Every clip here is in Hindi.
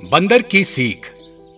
बंदर की सीख।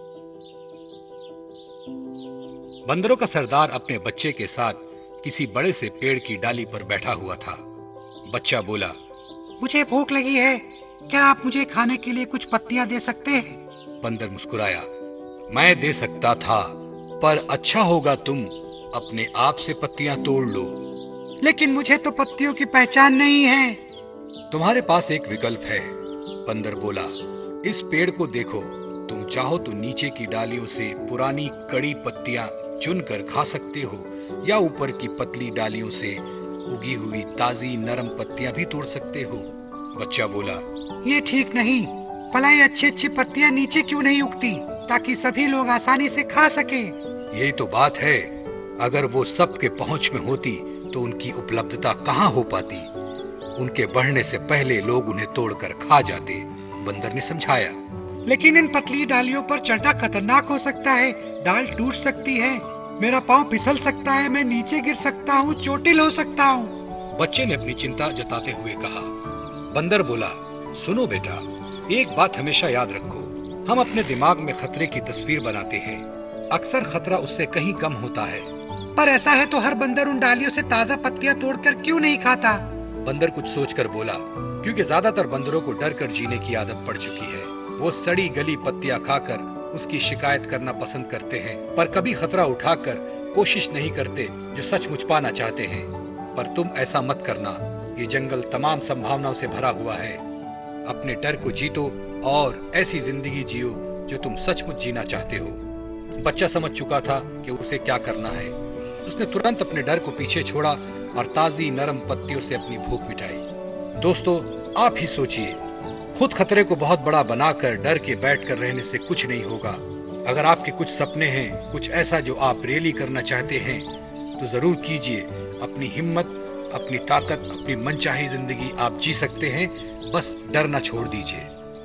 बंदरों का सरदार अपने बच्चे के साथ किसी बड़े से पेड़ की डाली पर बैठा हुआ था। बच्चा बोला, मुझे भूख लगी है, क्या आप मुझे खाने के लिए कुछ पत्तियां दे सकते हैं? बंदर मुस्कुराया, मैं दे सकता था, पर अच्छा होगा तुम अपने आप से पत्तियां तोड़ लो। लेकिन मुझे तो पत्तियों की पहचान नहीं है। तुम्हारे पास एक विकल्प है, बंदर बोला। इस पेड़ को देखो, तुम चाहो तो नीचे की डालियों से पुरानी कड़ी पत्तियां चुनकर खा सकते हो, या ऊपर की पतली डालियों से उगी हुई ताजी नरम पत्तियां भी तोड़ सकते हो। बच्चा बोला, ये ठीक नहीं, भला ये अच्छी अच्छी पत्तियां नीचे क्यों नहीं उगती ताकि सभी लोग आसानी से खा सके? यही तो बात है, अगर वो सबके पहुंच में होती तो उनकी उपलब्धता कहाँ हो पाती। उनके बढ़ने से पहले लोग उन्हें तोड़कर खा जाते, बंदर ने समझाया। लेकिन इन पतली डालियों पर चढ़ना खतरनाक हो सकता है, डाल टूट सकती है, मेरा पाँव फिसल सकता है, मैं नीचे गिर सकता हूँ, चोटिल हो सकता हूँ। बच्चे ने अपनी चिंता जताते हुए कहा। बंदर बोला, सुनो बेटा, एक बात हमेशा याद रखो, हम अपने दिमाग में खतरे की तस्वीर बनाते हैं, अक्सर खतरा उससे कहीं कम होता है। पर ऐसा है तो हर बंदर उन डालियों से ताजा पत्तियां तोड़कर क्यों नहीं खाता? बंदर कुछ सोचकर बोला, क्योंकि ज्यादातर बंदरों को डर कर जीने की आदत पड़ चुकी है। वो सड़ी गली पत्तियां खाकर उसकी शिकायत करना पसंद करते हैं, पर कभी खतरा उठाकर कोशिश नहीं करते जो सचमुच पाना चाहते हैं। पर तुम ऐसा मत करना, ये जंगल तमाम संभावनाओं से भरा हुआ है। अपने डर को जीतो और ऐसी जिंदगी जियो जो तुम सचमुच जीना चाहते हो। बच्चा समझ चुका था कि उसे क्या करना है। उसने तुरंत अपने डर को पीछे छोड़ा और ताजी नरम पत्तियों से अपनी भूख मिटाई। दोस्तों, आप ही सोचिए, खुद खतरे को बहुत बड़ा बनाकर डर के बैठकर रहने से कुछ नहीं होगा। अगर आपके कुछ सपने हैं, कुछ ऐसा जो आप रियली करना चाहते हैं, तो जरूर कीजिए। अपनी हिम्मत, अपनी ताकत, अपनी मनचाही जिंदगी आप जी सकते हैं, बस डरना छोड़ दीजिए।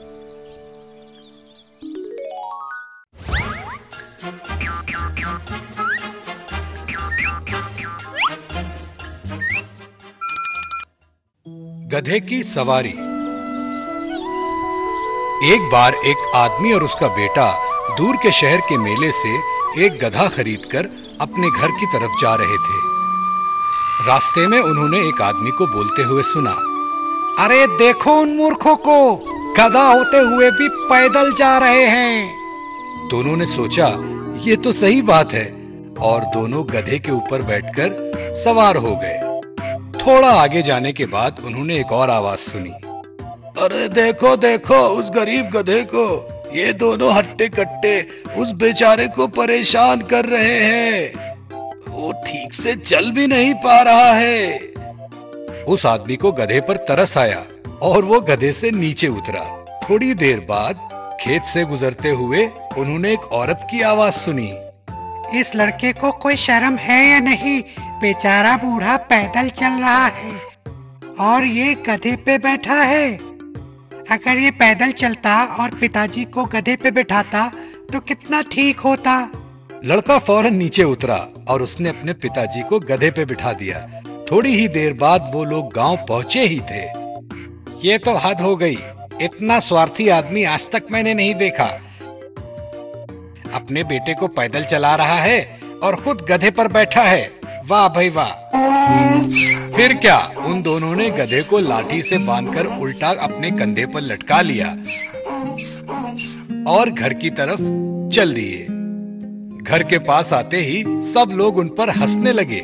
गधे की सवारी। एक बार एक आदमी और उसका बेटा दूर के शहर के मेले से एक गधा खरीदकर अपने घर की तरफ जा रहे थे। रास्ते में उन्होंने एक आदमी को बोलते हुए सुना, अरे देखो उन मूर्खों को, गधा होते हुए भी पैदल जा रहे हैं। दोनों ने सोचा, ये तो सही बात है, और दोनों गधे के ऊपर बैठकर सवार हो गए। थोड़ा आगे जाने के बाद उन्होंने एक और आवाज सुनी, अरे देखो देखो उस गरीब गधे को, ये दोनों हट्टे कट्टे उस बेचारे को परेशान कर रहे हैं, वो ठीक से चल भी नहीं पा रहा है। उस आदमी को गधे पर तरस आया और वो गधे से नीचे उतरा। थोड़ी देर बाद खेत से गुजरते हुए उन्होंने एक औरत की आवाज सुनी, इस लड़के को कोई शर्म है या नहीं, बेचारा बूढ़ा पैदल चल रहा है और ये गधे पे बैठा है। अगर ये पैदल चलता और पिताजी को गधे पे बैठाता तो कितना ठीक होता। लड़का फौरन नीचे उतरा और उसने अपने पिताजी को गधे पे बिठा दिया। थोड़ी ही देर बाद वो लोग गांव पहुंचे ही थे। ये तो हद हो गई, इतना स्वार्थी आदमी आज तक मैंने नहीं देखा। अपने बेटे को पैदल चला रहा है और खुद गधे पर बैठा है, वाह भाई वाह। फिर क्या, उन दोनों ने गधे को लाठी से बांधकर उल्टा अपने कंधे पर लटका लिया और घर की तरफ चल दिए। घर के पास आते ही सब लोग उन पर हंसने लगे।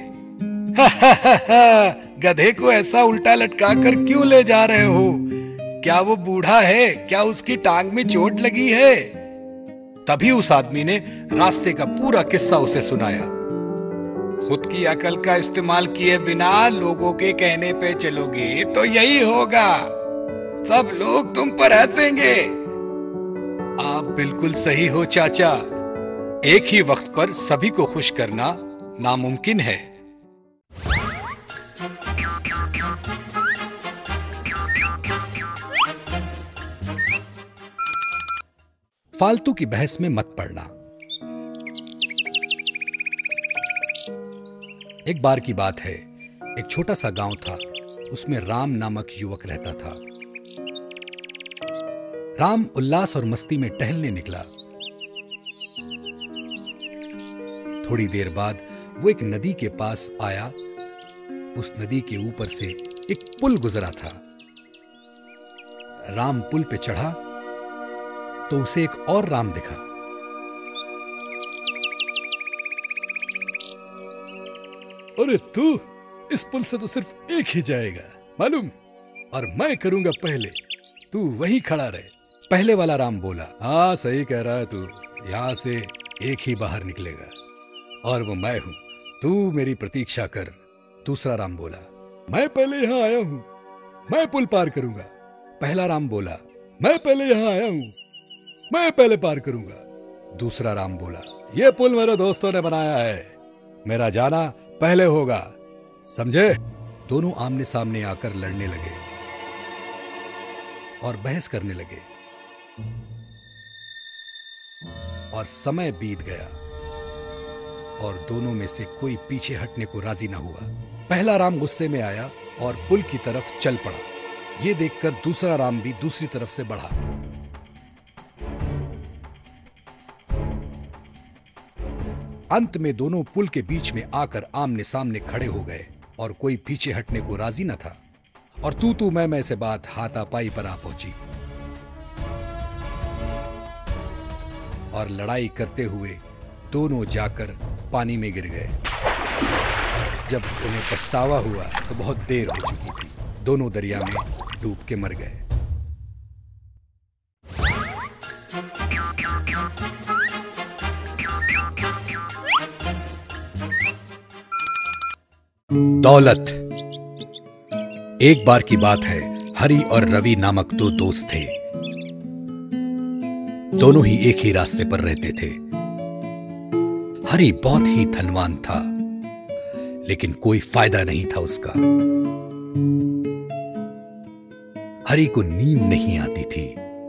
गधे को ऐसा उल्टा लटका कर क्यों ले जा रहे हो? क्या वो बूढ़ा है? क्या उसकी टांग में चोट लगी है? तभी उस आदमी ने रास्ते का पूरा किस्सा उसे सुनाया। खुद की अकल का इस्तेमाल किए बिना लोगों के कहने पे चलोगे तो यही होगा, सब लोग तुम पर हंसेंगे। आप बिल्कुल सही हो चाचा, एक ही वक्त पर सभी को खुश करना नामुमकिन है। फालतू की बहस में मत पड़ना। एक बार की बात है, एक छोटा सा गांव था, उसमें राम नामक युवक रहता था। राम उल्लास और मस्ती में टहलने निकला। थोड़ी देर बाद वो एक नदी के पास आया। उस नदी के ऊपर से एक पुल गुजरा था। राम पुल पे चढ़ा तो उसे एक और राम दिखा। अरे तू, इस पुल से तो सिर्फ एक ही जाएगा, मालूम? और मैं करूंगा पहले, तू वहीं खड़ा रहे। पहले वाला राम बोला। हाँ, सही कह रहा है तू। यहां से एक ही बाहर निकलेगा और वो मैं हूं। तू मेरी प्रतीक्षा कर। दूसरा राम बोला। मैं पहले यहां आया हूं, मैं पुल पार करूंगा। पहला राम बोला। मैं पहले यहां आया हूं, मैं पहले पार करूंगा। दूसरा राम बोला। ये पुल मेरे दोस्तों ने बनाया है, मेरा जाना पहले होगा, समझे? दोनों आमने सामने आकर लड़ने लगे और बहस करने लगे और समय बीत गया और दोनों में से कोई पीछे हटने को राजी ना हुआ। पहला राम गुस्से में आया और पुल की तरफ चल पड़ा। यह देखकर दूसरा राम भी दूसरी तरफ से बढ़ा। अंत में दोनों पुल के बीच में आकर आमने सामने खड़े हो गए और कोई पीछे हटने को राजी न था और तू मैं से बात हाथापाई पर आ पहुंची और लड़ाई करते हुए दोनों जाकर पानी में गिर गए। जब उन्हें पछतावा हुआ तो बहुत देर हो चुकी थी। दोनों दरिया में डूब के मर गए। दौलत। एक बार की बात है, हरि और रवि नामक दो दोस्त थे। दोनों ही एक ही रास्ते पर रहते थे। हरि बहुत ही धनवान था, लेकिन कोई फायदा नहीं था उसका। हरि को नींद नहीं आती थी।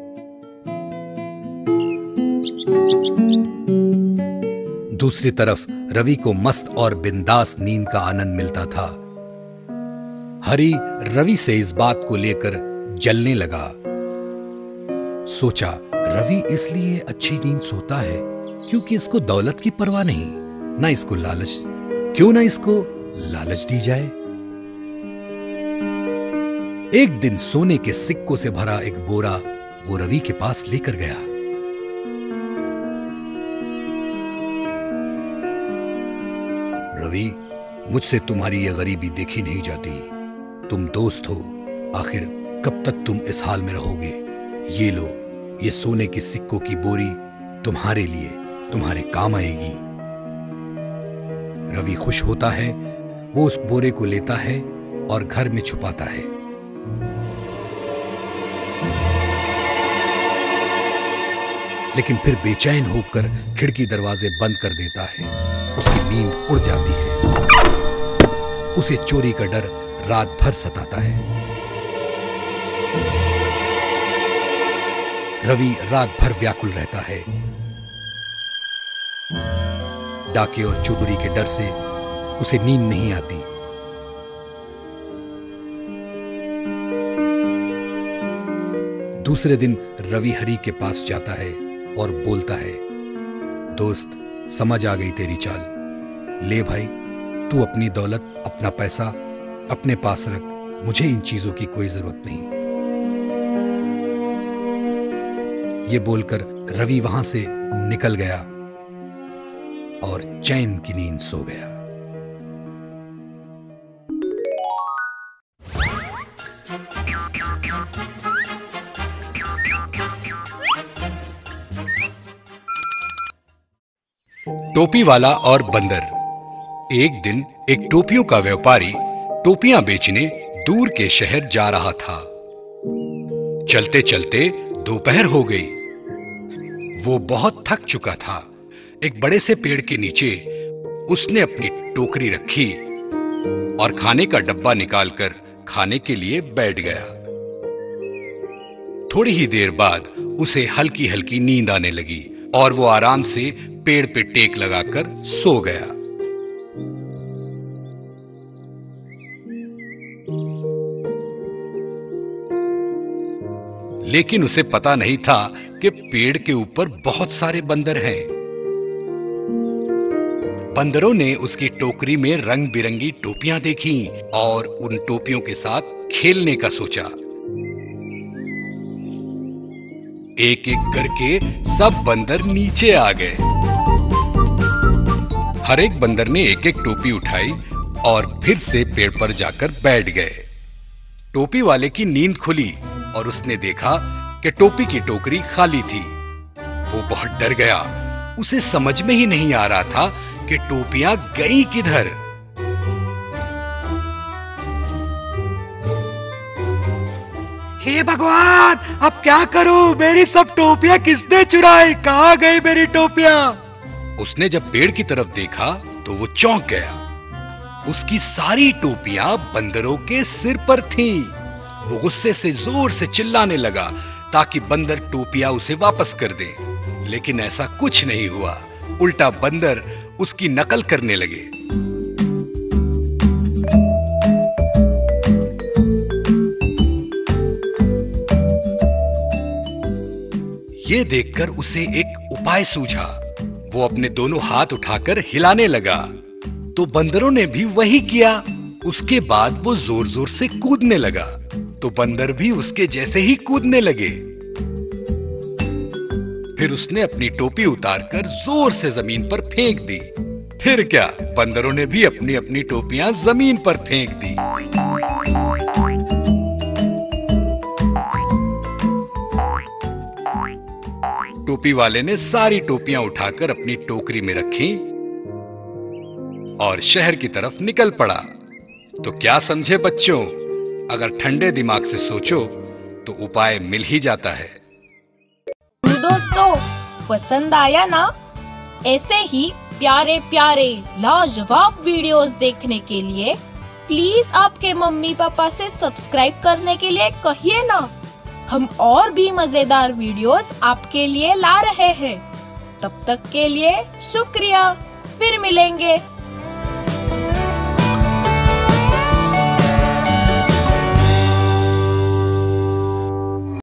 दूसरी तरफ रवि को मस्त और बिंदास नींद का आनंद मिलता था। हरि रवि से इस बात को लेकर जलने लगा। सोचा, रवि इसलिए अच्छी नींद सोता है क्योंकि इसको दौलत की परवाह नहीं, ना इसको लालच। क्यों ना इसको लालच दी जाए। एक दिन सोने के सिक्कों से भरा एक बोरा वो रवि के पास लेकर गया। रवि, मुझसे तुम्हारी यह गरीबी देखी नहीं जाती। तुम दोस्त हो, आखिर कब तक तुम इस हाल में रहोगे? ये लो, ये सोने के सिक्कों की बोरी तुम्हारे लिए, तुम्हारे काम आएगी। रवि खुश होता है। वो उस बोरे को लेता है और घर में छुपाता है। लेकिन फिर बेचैन होकर खिड़की दरवाजे बंद कर देता है। उसकी नींद उड़ जाती है। उसे चोरी का डर रात भर सताता है। रवि रात भर व्याकुल रहता है। डाके और चोरी के डर से उसे नींद नहीं आती। दूसरे दिन रवि हरि के पास जाता है और बोलता है, दोस्त, समझ आ गई तेरी चाल। ले भाई, तू अपनी दौलत, अपना पैसा अपने पास रख। मुझे इन चीजों की कोई जरूरत नहीं। ये बोलकर रवि वहां से निकल गया और चैन की नींद सो गया। टोपी वाला और बंदर। एक दिन एक टोपियों का व्यापारी टोपियां बेचने दूर के शहर जा रहा था। चलते चलते दोपहर हो गई। वो बहुत थक चुका था। एक बड़े से पेड़ के नीचे उसने अपनी टोकरी रखी और खाने का डब्बा निकालकर खाने के लिए बैठ गया। थोड़ी ही देर बाद उसे हल्की हल्की नींद आने लगी और वो आराम से पेड़ पे टेक लगाकर सो गया। लेकिन उसे पता नहीं था कि पेड़ के ऊपर बहुत सारे बंदर हैं। बंदरों ने उसकी टोकरी में रंग बिरंगी टोपियां देखी और उन टोपियों के साथ खेलने का सोचा। एक एक करके सब बंदर नीचे आ गए। हर एक बंदर ने एक एक टोपी उठाई और फिर से पेड़ पर जाकर बैठ गए। टोपी वाले की नींद खुली और उसने देखा कि टोपी की टोकरी खाली थी। वो बहुत डर गया। उसे समझ में ही नहीं आ रहा था कि टोपियां गई किधर। हे भगवान, अब क्या करूं? मेरी सब टोपियां किसने चुराई? कहाँ गई मेरी टोपियां? उसने जब पेड़ की तरफ देखा तो वो चौंक गया। उसकी सारी टोपियां बंदरों के सिर पर थीं। वो गुस्से से जोर से चिल्लाने लगा ताकि बंदर टोपियां उसे वापस कर दे, लेकिन ऐसा कुछ नहीं हुआ। उल्टा बंदर उसकी नकल करने लगे। ये देखकर उसे एक उपाय सूझा। वो अपने दोनों हाथ उठाकर हिलाने लगा तो बंदरों ने भी वही किया। उसके बाद वो जोर जोर से कूदने लगा तो बंदर भी उसके जैसे ही कूदने लगे। फिर उसने अपनी टोपी उतारकर जोर से जमीन पर फेंक दी। फिर क्या, बंदरों ने भी अपनी अपनी टोपियां जमीन पर फेंक दी। टोपी वाले ने सारी टोपियां उठाकर अपनी टोकरी में रखी और शहर की तरफ निकल पड़ा। तो क्या समझे बच्चों, अगर ठंडे दिमाग से सोचो तो उपाय मिल ही जाता है। दोस्तों, पसंद आया ना? ऐसे ही प्यारे प्यारे लाजवाब वीडियोस देखने के लिए प्लीज आपके मम्मी पापा से सब्सक्राइब करने के लिए कहिए ना। हम और भी मजेदार वीडियोस आपके लिए ला रहे हैं। तब तक के लिए शुक्रिया। फिर मिलेंगे।